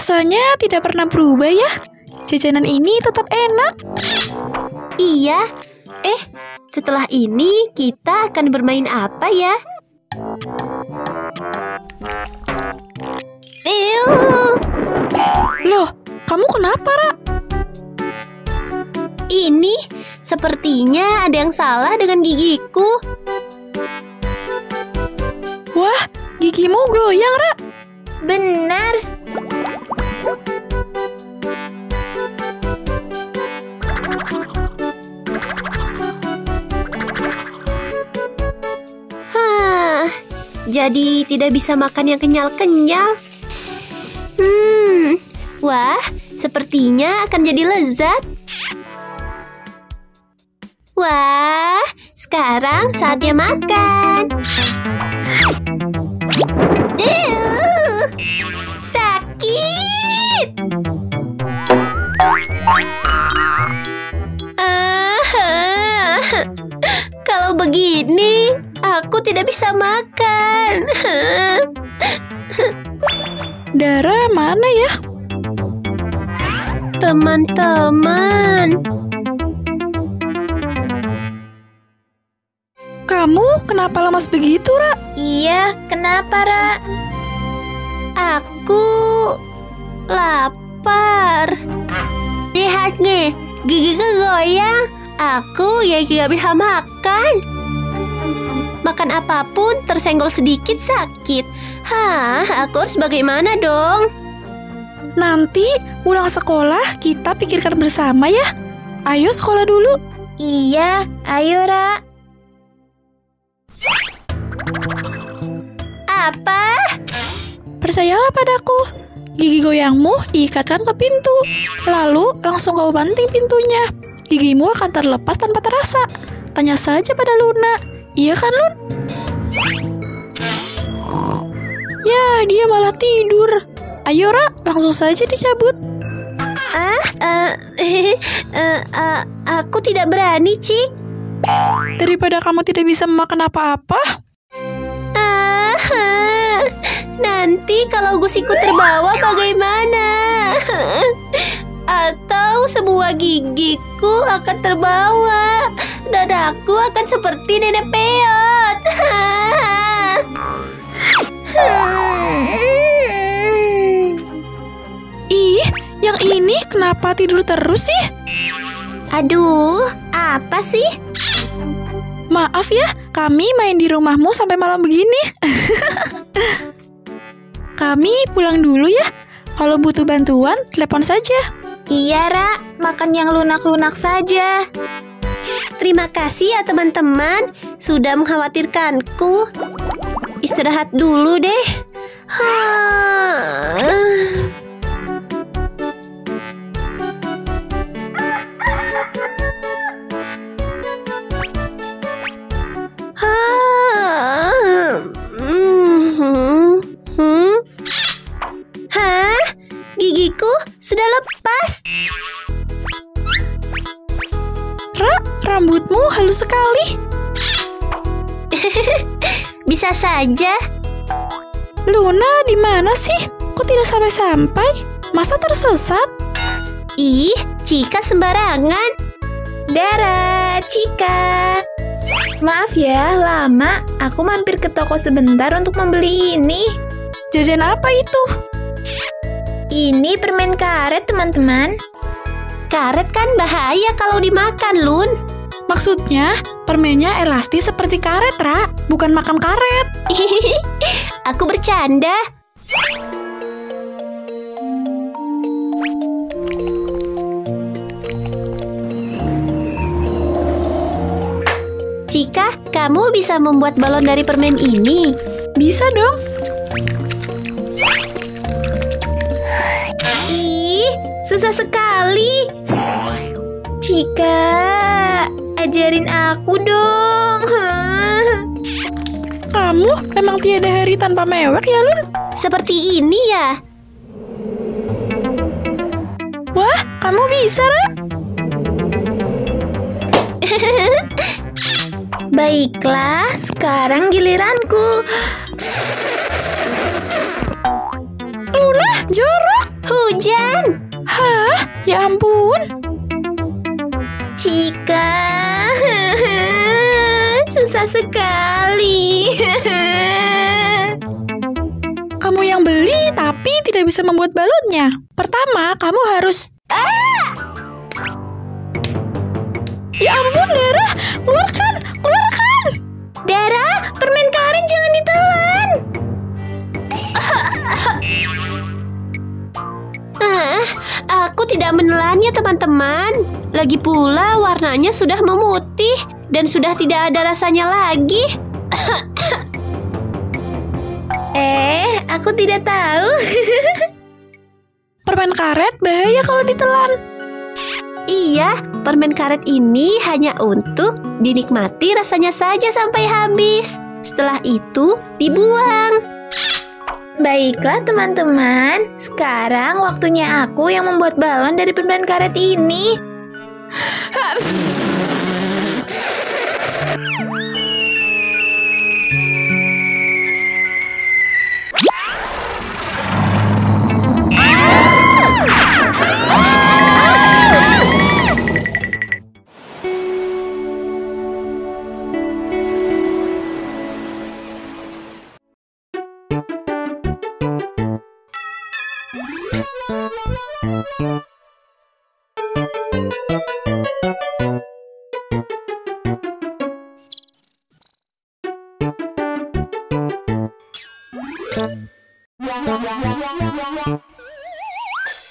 Rasanya tidak pernah berubah ya. Jajanan ini tetap enak. Iya. Setelah ini kita akan bermain apa ya? Loh, kamu kenapa, Ra? Ini sepertinya ada yang salah dengan gigiku. Wah, gigimu goyang, Ra. Benar. Jadi tidak bisa makan yang kenyal-kenyal. Wah, sepertinya akan jadi lezat. Wah, sekarang saatnya makan. Sakit. Kalau begini, aku tidak bisa makan. Dara mana ya? Teman-teman, kamu kenapa lemas begitu, Ra? iya, kenapa, Ra? Aku lapar. Lihat nih, gigiku goyang. Aku yang tidak bisa makan. Makan apapun tersenggol sedikit sakit. Aku harus bagaimana dong? Nanti pulang sekolah kita pikirkan bersama ya. Ayo sekolah dulu. Iya, ayo, Ra. Apa? Percayalah padaku. Gigi goyangmu diikatkan ke pintu. Lalu langsung kau banting pintunya. Gigimu akan terlepas tanpa terasa. Tanya saja pada Luna. Iya kan, Lun? Ya, dia malah tidur. Ayo, Ra, langsung saja dicabut. Aku tidak berani, Cik. Daripada kamu tidak bisa memakan apa-apa. Nanti kalau gusiku terbawa bagaimana? Atau semua gigiku akan terbawa dan aku akan seperti nenek peot. Ih, yang ini kenapa tidur terus sih? Aduh, apa sih? Maaf ya, kami main di rumahmu sampai malam begini. Kami pulang dulu ya. Kalau butuh bantuan, telepon saja. Iya, Ra, makan yang lunak-lunak saja. Terima kasih ya teman-teman, sudah mengkhawatirkanku. Istirahat dulu deh. Gigiku sudah lepas. Ra, rambutmu halus sekali. Bisa saja. Luna di mana sih? Kok tidak sampai-sampai? Masa tersesat? Ih, Cika sembarangan. Dara, Cika. Maaf ya, lama. Aku mampir ke toko sebentar untuk membeli ini. Jajan apa itu? Ini permen karet, teman-teman. Karet kan bahaya kalau dimakan, Lun. Maksudnya, permennya elastis seperti karet, Ra. Bukan makan karet. Aku bercanda. Cika, kamu bisa membuat balon dari permen ini? Bisa dong. Ih, susah sekali. Cika, ajarin aku dong. Kamu memang tiada hari tanpa mewek ya, Lun? Seperti ini ya? Wah, kamu bisa, Ra. Baiklah, sekarang giliranku. Luna, jorok. Hujan! Hah? Ya ampun. Cika, susah sekali. Kamu yang beli tapi tidak bisa membuat balonnya. Pertama, kamu harus... Ya ampun, Dara! Keluarkan! Keluarkan! Dara, permen karet jangan ditelan. Aku tidak menelannya, teman-teman. Lagi pula warnanya sudah memutih dan sudah tidak ada rasanya lagi. Aku tidak tahu. Permen karet bahaya kalau ditelan. Iya, permen karet ini hanya untuk dinikmati rasanya saja sampai habis. Setelah itu dibuang. Baiklah teman-teman, sekarang waktunya aku yang membuat balon dari permen karet ini.